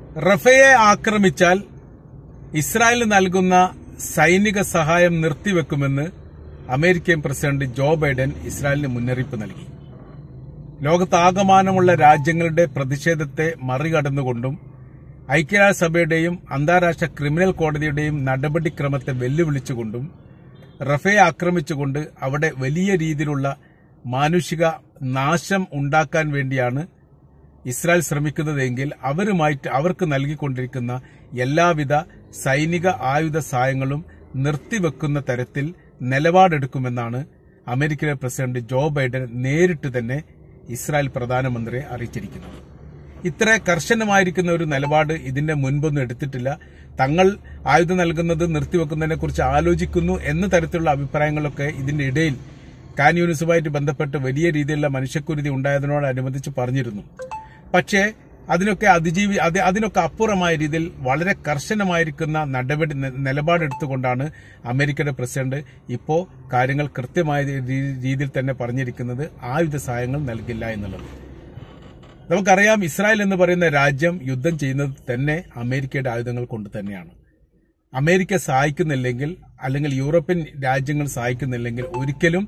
റഫയെ ആക്രമിച്ചാൽ ഇസ്രായേലിന് നൽകുന്ന സൈനിക സഹായം നിർത്തിവെക്കുമെന്ന് അമേരിക്കൻ പ്രസിഡന്റ് ജോ ബൈഡൻ ഇസ്രായേലിന് മുന്നറിയിപ്പ് നൽകി. ലോകത്താകമാനമുള്ള രാജ്യങ്ങളുടെ പ്രതിഷേധത്തെ മറികടന്നുകൊണ്ടും ഐക്യരാഷ്ട്രസഭയുടെയും അന്താരാഷ്ട്ര ക്രിമിനൽ കോടതിയുടെയും നടപടിക്രമത്തെ വെല്ലുവിളിച്ചുകൊണ്ടും റഫയെ ആക്രമിച്ചുകൊണ്ട് അവിടെ വലിയ രീതിയിലുള്ള മാനുഷിക നാശം ഉണ്ടാക്കാൻ വേണ്ടിയാണ് ഇസ്രായേൽ ശ്രമിക്കുന്നതെങ്കിൽ അവർക്ക് നൽകിക്കൊണ്ടിരിക്കുന്ന എല്ലാവിധ സൈനിക ആയുധ സഹായങ്ങളും നിർത്തിവെക്കുന്ന തരത്തിൽ നിലപാടെടുക്കുമെന്നാണ് അമേരിക്കയിലെ പ്രസിഡന്റ് ജോ ബൈഡൻ നേരിട്ട് തന്നെ ഇസ്രായേൽ പ്രധാനമന്ത്രിയെ അറിയിച്ചിരിക്കുന്നത്. ഇത്ര കർശനമായിരിക്കുന്ന ഒരു നിലപാട് ഇതിന്റെ മുൻപൊന്നും എടുത്തിട്ടില്ല. തങ്ങൾ ആയുധം നൽകുന്നത് നിർത്തിവെക്കുന്നതിനെക്കുറിച്ച് ആലോചിക്കുന്നു എന്ന തരത്തിലുള്ള അഭിപ്രായങ്ങളൊക്കെ ഇതിന്റെ ഇടയിൽ കാൻ യൂണിസുമായിട്ട് ബന്ധപ്പെട്ട് വലിയ രീതിയിലുള്ള മനുഷ്യക്കുരുതി ഉണ്ടായതിനോടനുബന്ധിച്ച് പറഞ്ഞിരുന്നു. പക്ഷേ അതിനൊക്കെ അപ്പുറമായ രീതിയിൽ വളരെ കർശനമായിരിക്കുന്ന നിലപാടെടുത്തുകൊണ്ടാണ് അമേരിക്കയുടെ പ്രസിഡന്റ് ഇപ്പോൾ കാര്യങ്ങൾ കൃത്യമായ രീതിയിൽ തന്നെ പറഞ്ഞിരിക്കുന്നത്. ആയുധ സഹായങ്ങൾ നൽകില്ല എന്നുള്ളത് നമുക്കറിയാം. ഇസ്രായേൽ എന്ന് പറയുന്ന രാജ്യം യുദ്ധം ചെയ്യുന്നത് തന്നെ അമേരിക്കയുടെ ആയുധങ്ങൾ കൊണ്ട് തന്നെയാണ്. അമേരിക്ക സഹായിക്കുന്നില്ലെങ്കിൽ അല്ലെങ്കിൽ യൂറോപ്യൻ രാജ്യങ്ങൾ സഹായിക്കുന്നില്ലെങ്കിൽ ഒരിക്കലും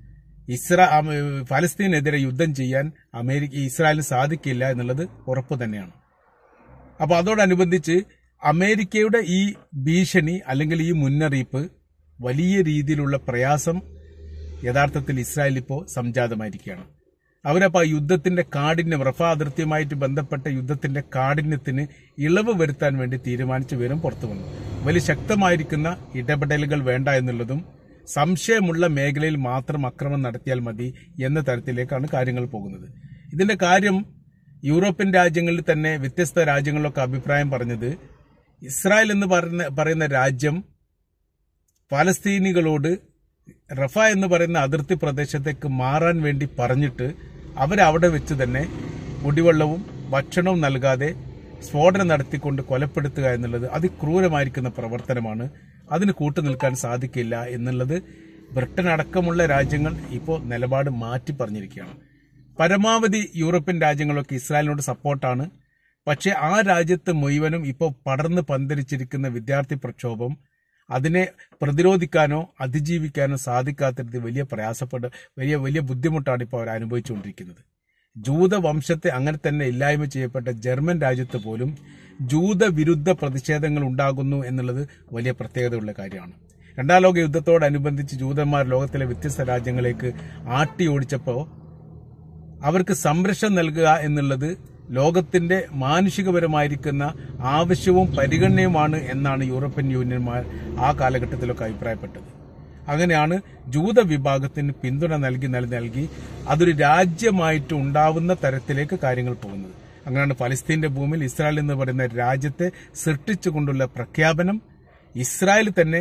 ഫലസ്തീനെതിരെ യുദ്ധം ചെയ്യാൻ ഇസ്രായേലിന് സാധിക്കില്ല എന്നുള്ളത് ഉറപ്പ് തന്നെയാണ്. അപ്പോൾ അതോടനുബന്ധിച്ച് അമേരിക്കയുടെ ഈ ഭീഷണി അല്ലെങ്കിൽ ഈ മുന്നറിയിപ്പ് വലിയ രീതിയിലുള്ള പ്രയാസം യഥാർത്ഥത്തിൽ ഇസ്രായേൽ ഇപ്പോൾ സംജാതമായിരിക്കുകയാണ്. അവരപ്പോൾ യുദ്ധത്തിന്റെ കാഠിന്യം, റഫ അതിർത്തിയുമായിട്ട് ബന്ധപ്പെട്ട യുദ്ധത്തിന്റെ കാഠിന്യത്തിന് ഇളവ് വരുത്താൻ വേണ്ടി തീരുമാനിച്ച വിവരം പുറത്തു വന്നു. വലിയ ശക്തമായിരിക്കുന്ന ഇടപെടലുകൾ വേണ്ട എന്നുള്ളതും സംശയമുള്ള മേഖലയിൽ മാത്രം ആക്രമണം നടത്തിയാൽ മതി എന്ന തരത്തിലേക്കാണ് കാര്യങ്ങൾ പോകുന്നത്. ഇതിന്റെ കാര്യം യൂറോപ്യൻ രാജ്യങ്ങളിൽ തന്നെ വ്യത്യസ്ത രാജ്യങ്ങളിലൊക്കെ അഭിപ്രായം പറഞ്ഞത്, ഇസ്രായേൽ എന്ന് പറയുന്ന രാജ്യം ഫലസ്തീനികളോട് റഫ എന്ന് പറയുന്ന അതിർത്തി പ്രദേശത്തേക്ക് മാറാൻ വേണ്ടി പറഞ്ഞിട്ട് അവരവിടെ വെച്ച് തന്നെ കുടിവെള്ളവും ഭക്ഷണവും നൽകാതെ സ്ഫോടനം നടത്തിക്കൊണ്ട് കൊലപ്പെടുത്തുക എന്നുള്ളത് അതിക്രൂരമായിരിക്കുന്ന പ്രവർത്തനമാണ്. അതിന് കൂട്ടുനിൽക്കാൻ സാധിക്കില്ല എന്നുള്ളത് ബ്രിട്ടൻ അടക്കമുള്ള രാജ്യങ്ങൾ ഇപ്പോൾ നിലപാട് മാറ്റി പറഞ്ഞിരിക്കുകയാണ്. പരമാവധി യൂറോപ്യൻ രാജ്യങ്ങളൊക്കെ ഇസ്രായേലിനോട് സപ്പോർട്ടാണ്. പക്ഷേ ആ രാജ്യത്ത് മുഴുവനും ഇപ്പോൾ പടർന്ന് പന്തലിച്ചിരിക്കുന്ന വിദ്യാർത്ഥി പ്രക്ഷോഭം അതിനെ പ്രതിരോധിക്കാനോ അതിജീവിക്കാനോ സാധിക്കാത്തത് വലിയ ബുദ്ധിമുട്ടാണ് ഇപ്പോൾ അവർ അനുഭവിച്ചുകൊണ്ടിരിക്കുന്നത്. ജൂതവംശത്തെ അങ്ങനെ തന്നെ ഇല്ലായ്മ ചെയ്യപ്പെട്ട ജർമ്മൻ രാജ്യത്ത് പോലും ജൂതവിരുദ്ധ പ്രതിഷേധങ്ങൾ ഉണ്ടാകുന്നു എന്നുള്ളത് വലിയ പ്രത്യേകതയുള്ള കാര്യമാണ്. രണ്ടാം ലോക യുദ്ധത്തോടനുബന്ധിച്ച് ജൂതന്മാർ ലോകത്തിലെ വ്യത്യസ്ത രാജ്യങ്ങളിലേക്ക് ആട്ടി ഓടിച്ചപ്പോൾ അവർക്ക് സംരക്ഷണം നൽകുക എന്നുള്ളത് ലോകത്തിന്റെ മാനുഷികപരമായിരിക്കുന്ന ആവശ്യവും പരിഗണനയുമാണ് എന്നാണ് യൂറോപ്യൻ യൂണിയന്മാർ ആ കാലഘട്ടത്തിലൊക്കെ അഭിപ്രായപ്പെട്ടത്. അങ്ങനെയാണ് ജൂത വിഭാഗത്തിന് പിന്തുണ നൽകി അതൊരു രാജ്യമായിട്ട് ഉണ്ടാവുന്ന തരത്തിലേക്ക് കാര്യങ്ങൾ പോകുന്നത്. അങ്ങനെയാണ് ഫലസ്തീന്റെ ഭൂമിയിൽ ഇസ്രായേൽ എന്ന് പറയുന്ന രാജ്യത്തെ സൃഷ്ടിച്ചുകൊണ്ടുള്ള പ്രഖ്യാപനം ഇസ്രായേൽ തന്നെ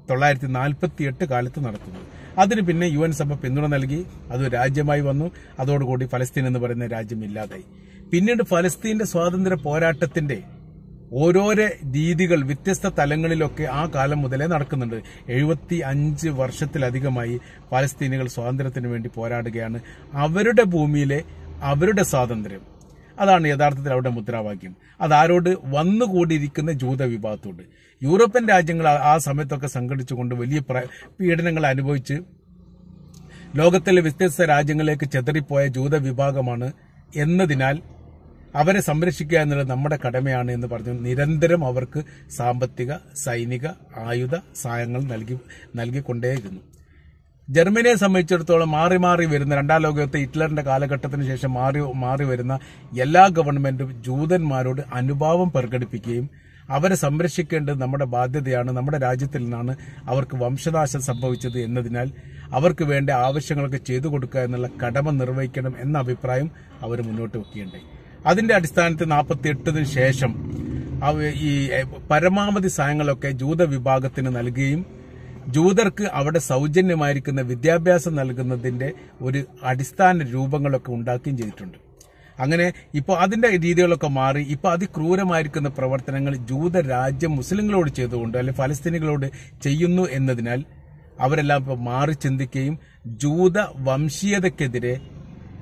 1948 കാലത്ത് നടത്തുന്നത്. അതിന് പിന്നെ UN സഭ പിന്തുണ നൽകി, അത് രാജ്യമായി വന്നു. അതോടുകൂടി ഫലസ്തീൻ എന്ന് പറയുന്ന രാജ്യം ഇല്ലാതായി. പിന്നീട് ഫലസ്തീന്റെ സ്വാതന്ത്ര്യ പോരാട്ടത്തിന്റെ ഓരോരോ രീതികൾ വ്യത്യസ്ത തലങ്ങളിലൊക്കെ ആ കാലം മുതലേ നടക്കുന്നുണ്ട്. 75 വർഷത്തിലധികമായി ഫലസ്തീനികൾ സ്വാതന്ത്ര്യത്തിന് വേണ്ടി പോരാടുകയാണ്. അവരുടെ ഭൂമിയിലെ അവരുടെ സ്വാതന്ത്ര്യം, അതാണ് യഥാർത്ഥത്തിൽ അവരുടെ മുദ്രാവാക്യം. അതാരോട് വന്നുകൂടിയിരിക്കുന്ന ജൂത വിഭാഗത്തോട്. യൂറോപ്യൻ രാജ്യങ്ങൾ ആ സമയത്തൊക്കെ സംഘടിച്ചുകൊണ്ട് വലിയ പീഡനങ്ങൾ അനുഭവിച്ച് ലോകത്തിലെ വ്യത്യസ്ത രാജ്യങ്ങളിലേക്ക് ചെതറിപ്പോയ ജൂത വിഭാഗമാണ് എന്നതിനാൽ അവരെ സംരക്ഷിക്കുക എന്നുള്ളത് നമ്മുടെ കടമയാണ് എന്ന് പറഞ്ഞു നിരന്തരം അവർക്ക് സാമ്പത്തിക, സൈനിക, ആയുധ സഹായങ്ങൾ നൽകിക്കൊണ്ടേയിരുന്നു. ജർമ്മനിയെ സംബന്ധിച്ചിടത്തോളം മാറി വരുന്ന രണ്ടാം ലോകത്തെ ഹിറ്റ്ലറിന്റെ കാലഘട്ടത്തിന് ശേഷം മാറി വരുന്ന എല്ലാ ഗവൺമെന്റും ജൂതന്മാരോട് അനുഭാവം പ്രകടിപ്പിക്കുകയും അവരെ സംരക്ഷിക്കേണ്ടത് നമ്മുടെ ബാധ്യതയാണ്, നമ്മുടെ രാജ്യത്തിൽ നിന്നാണ് അവർക്ക് വംശനാശം സംഭവിച്ചത് എന്നതിനാൽ അവർക്ക് വേണ്ട ആവശ്യങ്ങളൊക്കെ ചെയ്തു കൊടുക്കുക എന്നുള്ള കടമ നിർവഹിക്കണം എന്ന അഭിപ്രായം അവർ മുന്നോട്ട് വെക്കുകയുണ്ടായി. അതിന്റെ അടിസ്ഥാനത്തിൽ 48 ശേഷം ഈ പരമാവധി സഹായങ്ങളൊക്കെ ജൂത വിഭാഗത്തിന് നൽകുകയും ജൂതർക്ക് അവിടെ സൗജന്യമായിരിക്കുന്ന വിദ്യാഭ്യാസം നൽകുന്നതിന്റെ ഒരു അടിസ്ഥാന രൂപങ്ങളൊക്കെ ഉണ്ടാക്കുകയും ചെയ്തിട്ടുണ്ട്. അങ്ങനെ ഇപ്പോൾ അതിന്റെ രീതികളൊക്കെ മാറി ഇപ്പോൾ അതിക്രൂരമായിരിക്കുന്ന പ്രവർത്തനങ്ങൾ ജൂത രാജ്യം മുസ്ലിങ്ങളോട് ചെയ്തുകൊണ്ട് അല്ലെങ്കിൽ ഫലസ്തീനികളോട് ചെയ്യുന്നു എന്നതിനാൽ അവരെല്ലാം ഇപ്പോൾ മാറി ചിന്തിക്കുകയും ജൂത വംശീയതയ്ക്കെതിരെ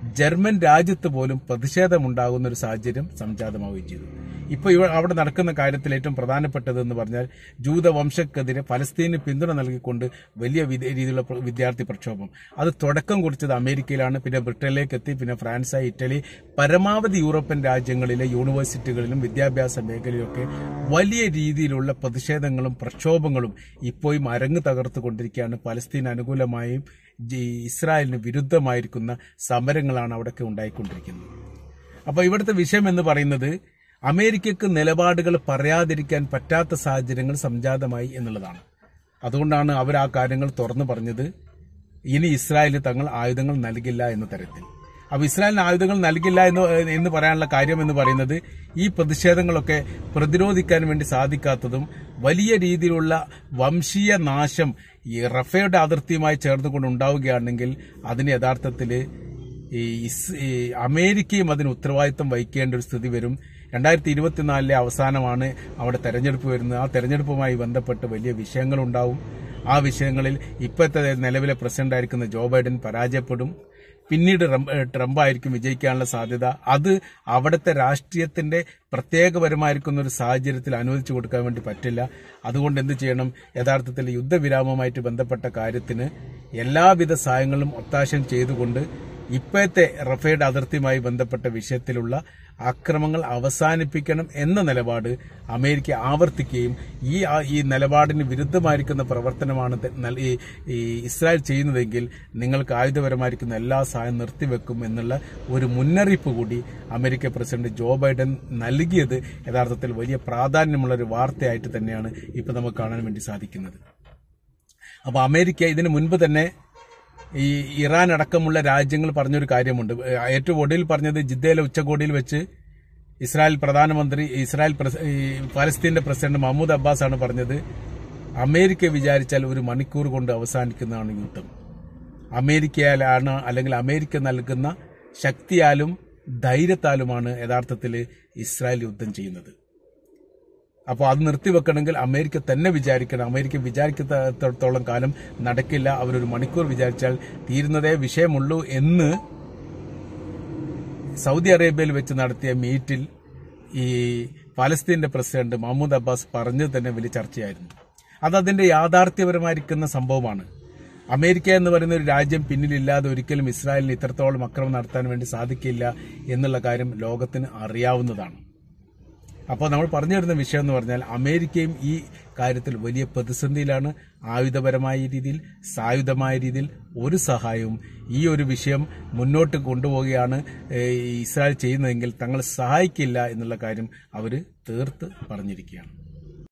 ജർമ്മൻ രാജ്യത്ത് പോലും പ്രതിഷേധമുണ്ടാകുന്ന ഒരു സാഹചര്യം സംജാതമാവുകയും ചെയ്തു. ഇപ്പോൾ അവിടെ നടക്കുന്ന കാര്യത്തിൽ ഏറ്റവും പ്രധാനപ്പെട്ടതെന്ന് പറഞ്ഞാൽ ജൂതവംശക്കെതിരെ ഫലസ്തീന് പിന്തുണ നൽകിക്കൊണ്ട് വലിയ രീതിയിലുള്ള വിദ്യാർത്ഥി പ്രക്ഷോഭം. അത് തുടക്കം കുറിച്ചത് അമേരിക്കയിലാണ്, പിന്നെ ബ്രിട്ടനിലേക്ക് എത്തി, പിന്നെ ഫ്രാൻസ്, ഇറ്റലി, പരമാവധി യൂറോപ്യൻ രാജ്യങ്ങളിലെ യൂണിവേഴ്സിറ്റികളിലും വിദ്യാഭ്യാസ മേഖലയിലൊക്കെ വലിയ രീതിയിലുള്ള പ്രതിഷേധങ്ങളും പ്രക്ഷോഭങ്ങളും ഇപ്പോഴും അരങ്ങ് തകർത്തുകൊണ്ടിരിക്കുകയാണ്. പലസ്തീൻ അനുകൂലമായും ഇസ്രായേലിന് വിരുദ്ധമായിരിക്കുന്ന സമരങ്ങളാണ് അവിടെയൊക്കെ ഉണ്ടായിക്കൊണ്ടിരിക്കുന്നത്. അപ്പോൾ ഇവിടുത്തെ വിഷയം എന്ന് പറയുന്നത് അമേരിക്കക്ക് നിലപാടുകൾ പറയാതിരിക്കാൻ പറ്റാത്ത സാഹചര്യങ്ങൾ സംജാതമായി എന്നുള്ളതാണ്. അതുകൊണ്ടാണ് അവർ ആ കാര്യങ്ങൾ തുറന്നു പറഞ്ഞത്. ഇനി ഇസ്രായേൽ തങ്ങൾ ആയുധങ്ങൾ നൽകില്ല എന്ന തരത്തിൽ. അപ്പോൾ ഇസ്രായേലിന് ആയുധങ്ങൾ നൽകില്ല എന്ന് പറയാനുള്ള കാര്യം എന്ന് പറയുന്നത് ഈ പ്രതിഷേധങ്ങളൊക്കെ പ്രതിരോധിക്കാൻ വേണ്ടി സാധിക്കാത്തതും വലിയ രീതിയിലുള്ള വംശീയ നാശം ഈ റഫയുടെ അതിർത്തിയുമായി ചേർന്നുകൊണ്ട് ഉണ്ടാവുകയാണെങ്കിൽ അതിന് യഥാർത്ഥത്തിൽ ഈ അമേരിക്കയും അതിന് ഉത്തരവാദിത്തം വഹിക്കേണ്ട ഒരു സ്ഥിതി വരും. 2024 അവസാനമാണ് അവിടെ തെരഞ്ഞെടുപ്പ് വരുന്നത്. ആ തെരഞ്ഞെടുപ്പുമായി ബന്ധപ്പെട്ട് വലിയ വിഷയങ്ങളുണ്ടാവും. ആ വിഷയങ്ങളിൽ ഇപ്പോഴത്തെ നിലവിലെ പ്രസിഡന്റായിരിക്കുന്ന ജോ ബൈഡൻ പരാജയപ്പെടും. പിന്നീട് ട്രംപ് ആയിരിക്കും വിജയിക്കാനുള്ള സാധ്യത. അത് അവിടുത്തെ രാഷ്ട്രീയത്തിന്റെ പ്രത്യേകപരമായിരിക്കുന്ന ഒരു സാഹചര്യത്തിൽ അനുവദിച്ചു കൊടുക്കാൻ വേണ്ടി പറ്റില്ല. അതുകൊണ്ട് എന്ത് ചെയ്യണം? യഥാർത്ഥത്തിൽ യുദ്ധവിരാമവുമായിട്ട് ബന്ധപ്പെട്ട കാര്യത്തിന് എല്ലാവിധ സഹായങ്ങളും ഒത്താശം ചെയ്തുകൊണ്ട് ഇപ്പോഴത്തെ റഫേഡ് അതിർത്തിയുമായി ബന്ധപ്പെട്ട വിഷയത്തിലുള്ള അക്രമങ്ങൾ അവസാനിപ്പിക്കണം എന്ന നിലപാട് അമേരിക്ക ആവർത്തിക്കുകയും ഈ നിലപാടിന് വിരുദ്ധമായിരിക്കുന്ന പ്രവർത്തനമാണ് ഈ ഇസ്രായേൽ ചെയ്യുന്നതെങ്കിൽ നിങ്ങൾക്ക് ആയുധപരമായിരിക്കുന്ന എല്ലാ സഹായം നിർത്തിവെക്കും എന്നുള്ള ഒരു മുന്നറിയിപ്പ് കൂടി അമേരിക്ക പ്രസിഡന്റ് ജോ ബൈഡൻ നൽകിയത് യഥാർത്ഥത്തിൽ വലിയ പ്രാധാന്യമുള്ള ഒരു വാർത്തയായിട്ട് തന്നെയാണ് ഇപ്പൊ നമുക്ക് കാണാൻ വേണ്ടി സാധിക്കുന്നത്. അപ്പൊ അമേരിക്ക ഇതിനു മുൻപ് തന്നെ ഈ ഇറാൻ അടക്കമുള്ള രാജ്യങ്ങൾ പറഞ്ഞൊരു കാര്യമുണ്ട്. ഏറ്റവും ഒടുവിൽ പറഞ്ഞത് ജിദ്ദയിലെ ഉച്ചകോടിയിൽ വെച്ച് ഫലസ്തീന്റെ പ്രസിഡന്റ് മഹ്മൂദ് അബ്ബാസ് ആണ് പറഞ്ഞത്, അമേരിക്ക വിചാരിച്ചാൽ ഒരു മണിക്കൂർ കൊണ്ട് അവസാനിക്കുന്നതാണ് യുദ്ധം. അമേരിക്കയിലാണ് അല്ലെങ്കിൽ അമേരിക്ക നൽകുന്ന ശക്തിയാലും ധൈര്യത്താലുമാണ് യഥാർത്ഥത്തിൽ ഇസ്രായേൽ യുദ്ധം ചെയ്യുന്നത്. അപ്പോൾ അത് നിർത്തിവെക്കണമെങ്കിൽ അമേരിക്ക തന്നെ വിചാരിക്കണം. അമേരിക്ക വിചാരിക്കത്തോളം കാലം നടക്കില്ല. അവരൊരു മണിക്കൂർ വിചാരിച്ചാൽ തീരുന്നതേ വിഷയമുള്ളൂ എന്ന് സൗദി അറേബ്യയിൽ വെച്ച് നടത്തിയ മീറ്റിൽ ഈ ഫലസ്തീന്റെ പ്രസിഡന്റ് മഹ്മൂദ് അബ്ബാസ് പറഞ്ഞത് തന്നെ വലിയ ചർച്ചയായിരുന്നു. അതതിന്റെ യാഥാർത്ഥ്യപരമായിരിക്കുന്ന സംഭവമാണ്. അമേരിക്ക എന്ന് പറയുന്ന ഒരു രാജ്യം പിന്നിലില്ലാതെ ഒരിക്കലും ഇസ്രായേലിന് ഇത്രത്തോളം ആക്രമണം നടത്താൻ വേണ്ടി സാധിക്കില്ല എന്നുള്ള കാര്യം ലോകത്തിന് അറിയാവുന്നതാണ്. അപ്പോൾ നമ്മൾ പറഞ്ഞു വരുന്ന വിഷയം എന്ന് പറഞ്ഞാൽ അമേരിക്കയും ഈ കാര്യത്തിൽ വലിയ പ്രതിസന്ധിയിലാണ്. ആയുധപരമായ രീതിയിൽ, സായുധമായ രീതിയിൽ ഒരു സഹായവും ഈ ഒരു വിഷയം മുന്നോട്ട് കൊണ്ടുപോവുകയാണ് ഇസ്രായേൽ ചെയ്യുന്നതെങ്കിൽ തങ്ങൾ സഹായിക്കില്ല എന്നുള്ള കാര്യം അവർ തീർത്ത് പറഞ്ഞിരിക്കുകയാണ്.